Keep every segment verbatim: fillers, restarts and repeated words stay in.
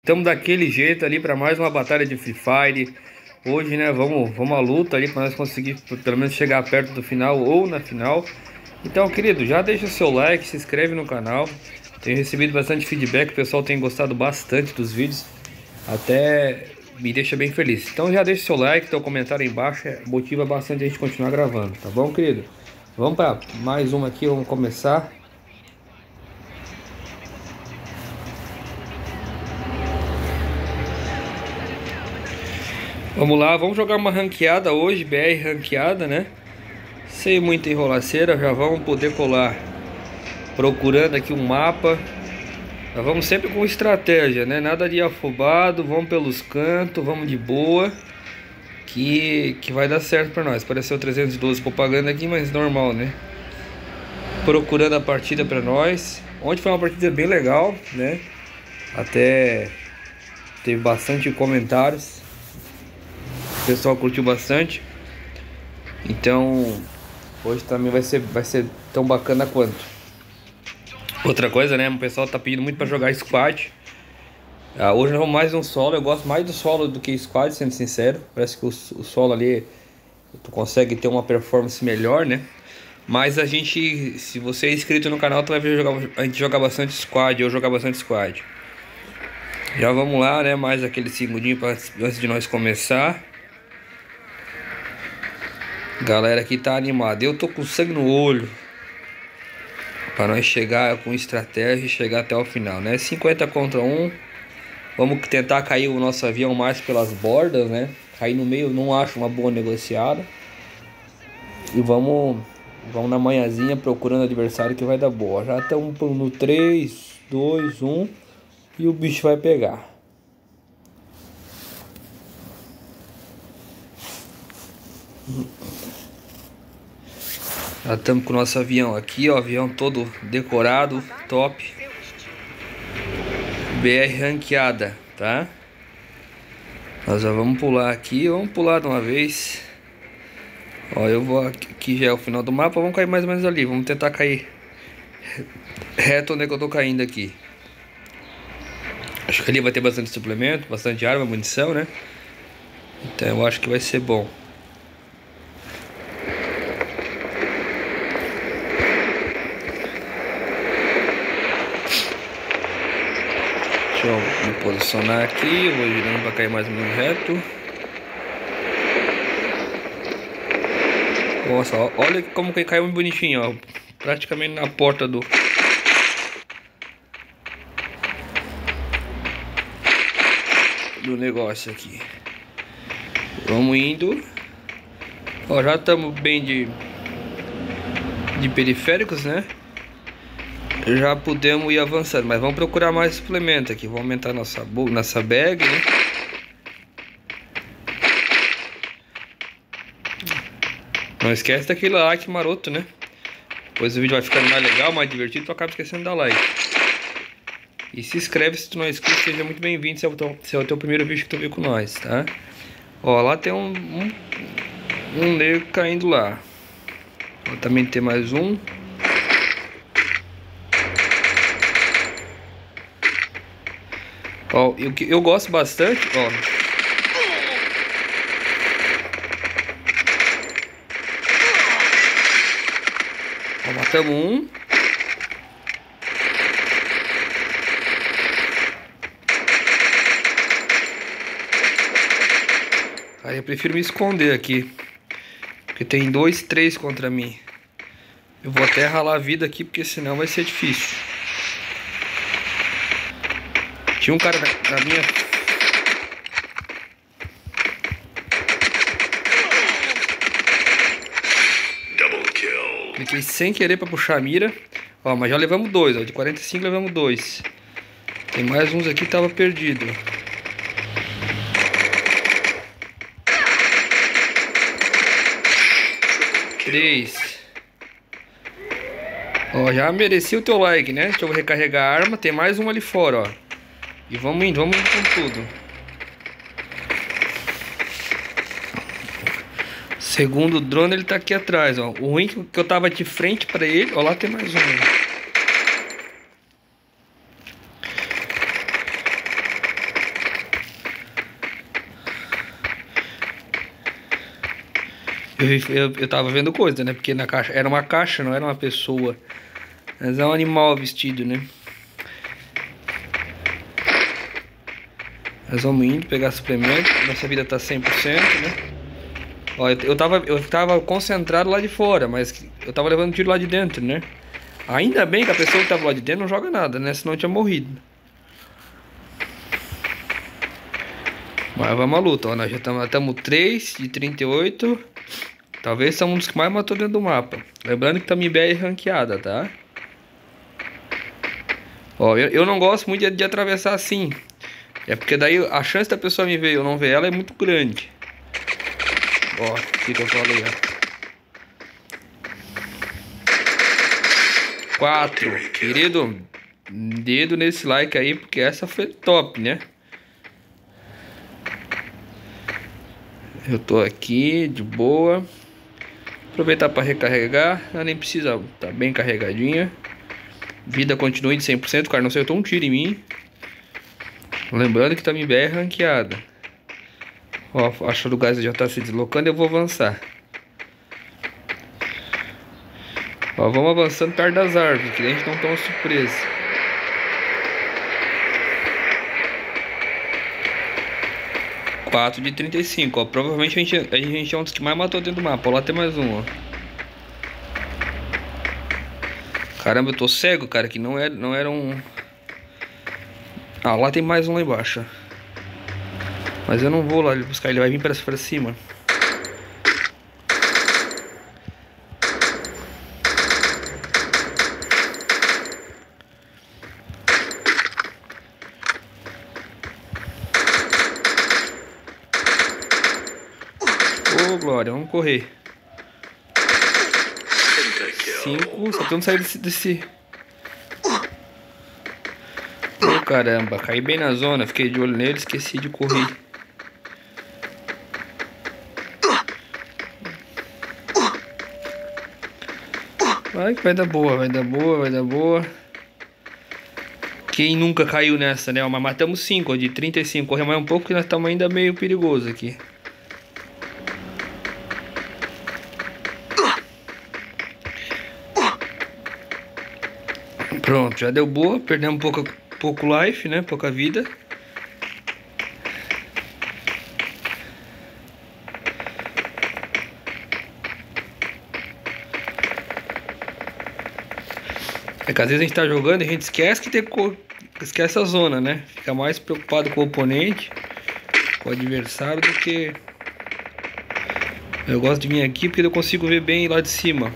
Estamos daquele jeito ali para mais uma batalha de Free Fire. Hoje, né, vamos, vamos à luta ali para nós conseguir pelo menos chegar perto do final ou na final. Então, querido, já deixa o seu like, se inscreve no canal. Tenho recebido bastante feedback, o pessoal tem gostado bastante dos vídeos. Até me deixa bem feliz. Então já deixa o seu like, teu comentário aí embaixo, é, motiva bastante a gente continuar gravando, tá bom, querido? Vamos para mais uma aqui, vamos começar. Vamos lá, vamos jogar uma ranqueada hoje, B R ranqueada, né? Sem muita enrolaceira, já vamos poder colar procurando aqui um mapa. Já vamos sempre com estratégia, né? Nada de afobado, vamos pelos cantos, vamos de boa. Que, que vai dar certo pra nós. Apareceu trezentos e doze propaganda aqui, mas normal, né? Procurando a partida pra nós. Ontem foi uma partida bem legal, né? Até teve bastante comentários. O pessoal curtiu bastante. Então hoje também vai ser, vai ser tão bacana quanto. Outra coisa, né? O pessoal tá pedindo muito pra jogar squad. ah, Hoje nós vamos mais um solo. Eu gosto mais do solo do que squad, sendo sincero. Parece que o, o solo ali tu consegue ter uma performance melhor, né? Mas a gente, se você é inscrito no canal, tu vai ver jogar, a gente jogar bastante squad. Eu jogar bastante squad. Já vamos lá, né? Mais aquele segundinho pra, antes de nós começar. Galera aqui tá animada. Eu tô com sangue no olho para nós chegar com estratégia e chegar até o final, né? cinquenta contra um. Vamos tentar cair o nosso avião mais pelas bordas, né? Cair no meio não acho uma boa negociada. E vamos, vamos na manhãzinha procurando adversário que vai dar boa. Já estamos no três, dois, um e o bicho vai pegar. Já estamos com o nosso avião aqui, ó, avião todo decorado, top. B R ranqueada, tá? Nós já vamos pular aqui, vamos pular de uma vez. Ó, eu vou aqui, aqui já é o final do mapa, vamos cair mais ou menos ali. Vamos tentar cair reto onde é que eu tô caindo aqui. Acho que ali vai ter bastante suplemento, bastante arma, munição, né? Então eu acho que vai ser bom. Deixa eu me posicionar aqui, eu vou girando para cair mais ou menos reto. Nossa, ó, olha como que caiu muito bonitinho, ó. Praticamente na porta do... do negócio aqui. Vamos indo. Ó, já estamos bem de... de periféricos, né? Já podemos ir avançando, mas vamos procurar mais suplemento aqui. Vamos aumentar nossa, nossa bag, né? Não esquece daquele like maroto, né? Depois o vídeo vai ficando mais legal, mais divertido. Tu acaba esquecendo de dar like. E se inscreve se tu não é inscrito. Seja muito bem-vindo se, é se é o teu primeiro vídeo que tu viu com nós, tá? Ó, lá tem um, um, um negro caindo lá. Ó, também tem mais um. Ó, eu, eu gosto bastante, ó. Ó, matamos um. Aí eu prefiro me esconder aqui, porque tem dois, três contra mim. Eu vou até ralar a vida aqui, porque senão vai ser difícil. Tinha um cara na, na minha... Double kill. Cliquei sem querer pra puxar a mira. Ó, mas já levamos dois, ó. De quarenta e cinco levamos dois. Tem mais uns aqui que tava perdido. Três. Ó, já mereci o teu like, né? Deixa eu recarregar a arma. Tem mais um ali fora, ó. E vamos indo, vamos indo com tudo. Segundo drone, ele tá aqui atrás, ó. O ruim que eu tava de frente pra ele. Ó, lá tem mais um. Eu, eu, eu tava vendo coisa, né? Porque na caixa era uma caixa, não era uma pessoa. Mas é um animal vestido, né? Nós vamos indo pegar suplemento. Nossa vida tá cem por cento, né? Ó, eu, eu, tava, eu tava concentrado lá de fora, mas eu tava levando tiro lá de dentro, né? Ainda bem que a pessoa que tava lá de dentro não joga nada, né? Senão eu tinha morrido. Mas vamos à luta, ó. Nós já estamos três de trinta e oito. Talvez são um dos que mais matou dentro do mapa. Lembrando que tá minha B R ranqueada, tá? Ó, eu, eu não gosto muito de, de atravessar assim. É porque daí a chance da pessoa me ver e eu não ver ela é muito grande. Ó, o que que eu falei, ó. Quatro. Querido, dedo nesse like aí, porque essa foi top, né? Eu tô aqui, de boa. Aproveitar para recarregar. Ela nem precisa, tá bem carregadinha. Vida continua de cem por cento. O cara não acertou um tiro em mim. Lembrando que tá minha B R ranqueada. Ó, a acha do gás já tá se deslocando. Eu vou avançar. Ó, vamos avançando perto das árvores, que a gente não toma surpresa. quatro de trinta e cinco, ó. Provavelmente a gente, a gente é um dos que mais matou dentro do mapa. Ó, lá tem mais um, ó. Caramba, eu tô cego, cara, que não era, não era um... Ah, lá tem mais um lá embaixo. Mas eu não vou lá buscar, ele vai vir pra, pra cima. Ô, Glória, vamos correr. Cinco, só tentando sair desse... desse... Ô, caramba, caí bem na zona, fiquei de olho nele, esqueci de correr. Vai que vai dar boa, vai dar boa, vai dar boa. Quem nunca caiu nessa, né? Mas matamos cinco, ó, de trinta e cinco. Corre mais um pouco que nós estamos ainda meio perigoso aqui. Pronto, já deu boa. Perdemos pouco, pouco life, né? Pouca vida. É que às vezes a gente tá jogando e a gente esquece que tem co... esquece a zona, né? Fica mais preocupado com o oponente, com o adversário, do que... Eu gosto de vir aqui porque eu consigo ver bem lá de cima.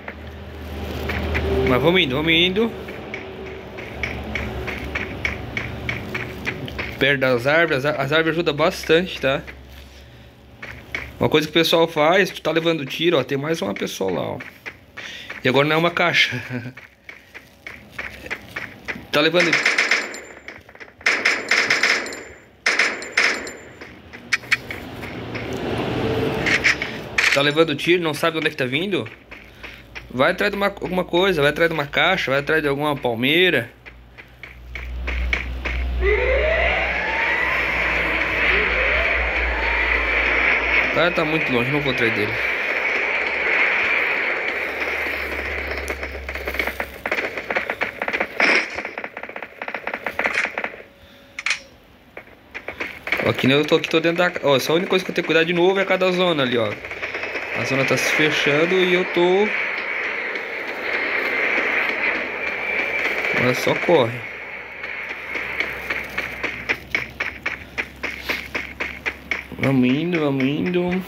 Mas vamos indo, vamos indo. Perto das árvores, as árvores ajudam bastante, tá? Uma coisa que o pessoal faz, tu tá levando tiro, ó, tem mais uma pessoa lá, ó. E agora não é uma caixa. Tá levando... Tá levando tiro, não sabe onde é que tá vindo? Vai atrás de uma, alguma coisa, vai atrás de uma caixa, vai atrás de alguma palmeira. O cara tá muito longe, não vou atrás dele. Aqui eu tô aqui, tô dentro da... Ó, só a única coisa que eu tenho que cuidar de novo é cada zona ali, ó. A zona tá se fechando e eu tô... Agora só corre. Vamos indo, vamos indo.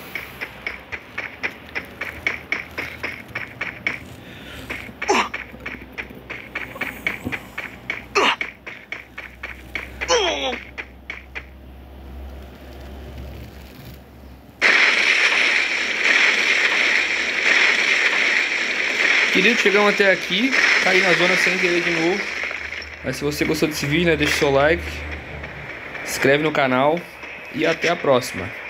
Querido, chegamos até aqui. Caí na zona sem querer de novo. Mas se você gostou desse vídeo, né, deixa o seu like, se inscreve no canal e até a próxima.